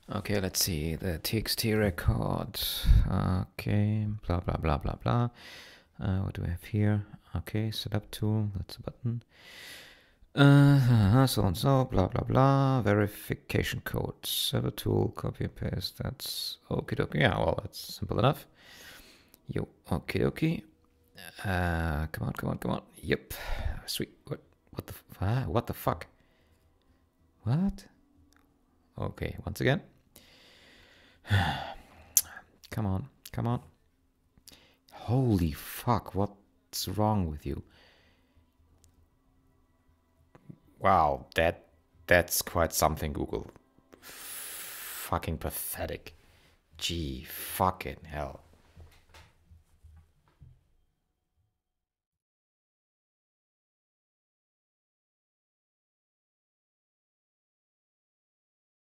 Okay, let's see the TXT-record. Okay, blah blah blah blah blah. What do we have here? Okay, setup tool. That's a button. So and so, blah blah blah. Verification code. Server tool. Copy and paste. That's okie dokie. Yeah, well, that's simple enough. Yo, okie dokie. Come on, come on, come on. Yep. Sweet. What the? What the fuck? What? Okay, once again. Come on, come on. Holy fuck, what's wrong with you? Wow, that's quite something, Google. Fucking pathetic. Gee, fucking hell.